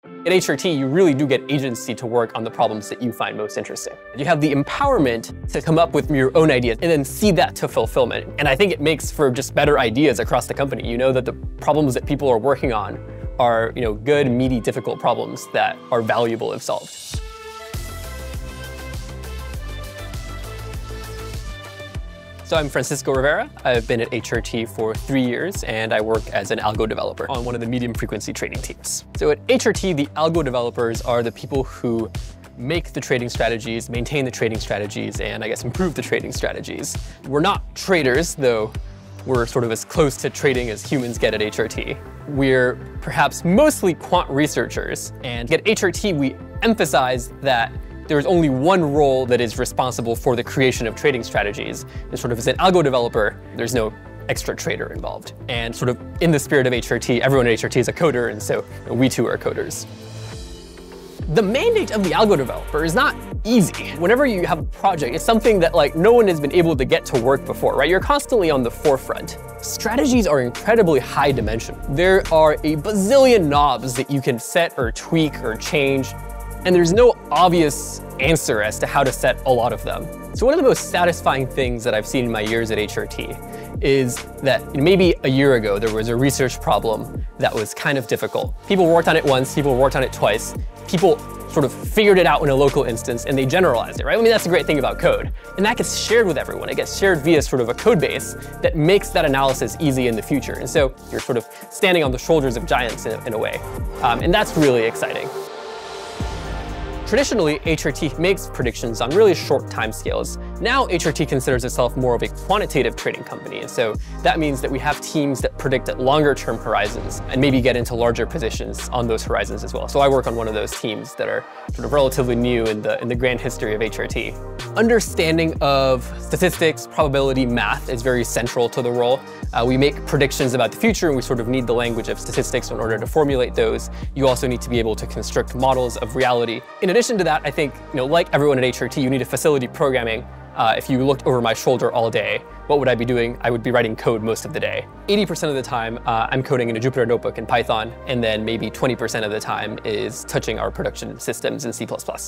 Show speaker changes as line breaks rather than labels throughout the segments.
At HRT, you really do get agency to work on the problems that you find most interesting. You have the empowerment to come up with your own ideas and then see that to fulfillment. And I think it makes for just better ideas across the company. You know that the problems that people are working on are, good, meaty, difficult problems that are valuable if solved. So I'm Francisco Rivera. I've been at HRT for 3 years, and I work as an algo developer on one of the medium frequency trading teams. So at HRT, the algo developers are the people who make the trading strategies, maintain the trading strategies, and I guess improve the trading strategies. We're not traders, though we're sort of as close to trading as humans get at HRT. We're perhaps mostly quant researchers, and at HRT we emphasize that there's only one role that is responsible for the creation of trading strategies. And sort of as an algo developer, there's no extra trader involved. And sort of in the spirit of HRT, everyone at HRT is a coder, and so we too are coders. The mandate of the algo developer is not easy. Whenever you have a project, it's something that no one has been able to get to work before, right? You're constantly on the forefront. Strategies are incredibly high dimensional. There are a bazillion knobs that you can set or tweak or change, and there's no obvious answer as to how to set a lot of them. So one of the most satisfying things that I've seen in my years at HRT is that maybe a year ago there was a research problem that was kind of difficult. People worked on it once, people worked on it twice, people sort of figured it out in a local instance and they generalized it, right? I mean, that's the great thing about code. And that gets shared with everyone. It gets shared via sort of a code base that makes that analysis easy in the future. And so you're sort of standing on the shoulders of giants in a way. And that's really exciting. Traditionally, HRT makes predictions on really short timescales. Now, HRT considers itself more of a quantitative trading company, and so that means that we have teams that predict at longer-term horizons and maybe get into larger positions on those horizons as well. So I work on one of those teams that are sort of relatively new in the grand history of HRT. Understanding of statistics, probability, math is very central to the role. We make predictions about the future, and we sort of need the language of statistics in order to formulate those. You also need to be able to construct models of reality. In addition to that, I think, like everyone at HRT, you need a facility programming. If you looked over my shoulder all day, what would I be doing? I would be writing code most of the day. 80% of the time, I'm coding in a Jupyter Notebook in Python, and then maybe 20% of the time is touching our production systems in C++.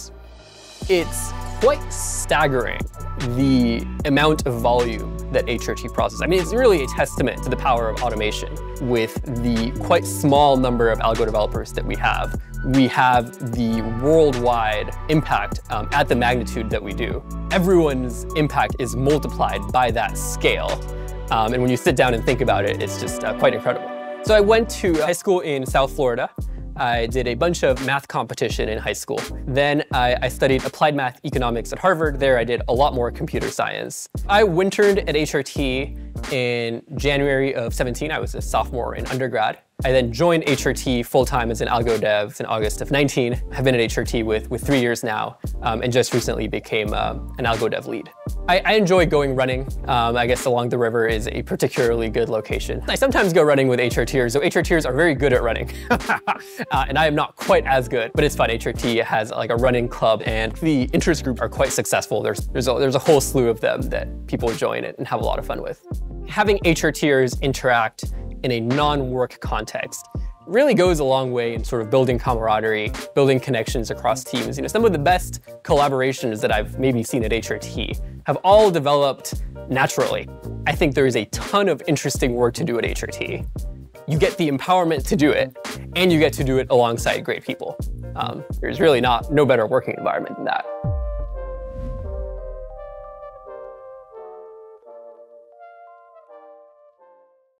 It's quite staggering, the amount of volume that HRT processes. I mean, it's really a testament to the power of automation. With the quite small number of algo developers that we have the worldwide impact at the magnitude that we do. Everyone's impact is multiplied by that scale. And when you sit down and think about it, it's just quite incredible. So I went to high school in South Florida. I did a bunch of math competition in high school. Then I studied applied math economics at Harvard. There I did a lot more computer science. I interned at HRT in January of 17. I was a sophomore in undergrad. I then joined HRT full-time as an algo dev in August of 19. I've been at HRT with 3 years now, and just recently became an algo dev lead. I enjoy going running. I guess along the river is a particularly good location. I sometimes go running with HRTers, so HRTers are very good at running. And I am not quite as good, but it's fun. HRT has a running club, and the interest group are quite successful. There's a whole slew of them that people join it and have a lot of fun with. Having HRTers interact in a non-work context really goes a long way in sort of building camaraderie, building connections across teams. Some of the best collaborations that I've maybe seen at HRT have all developed naturally. I think there is a ton of interesting work to do at HRT. You get the empowerment to do it, and you get to do it alongside great people. There's really no better working environment than that.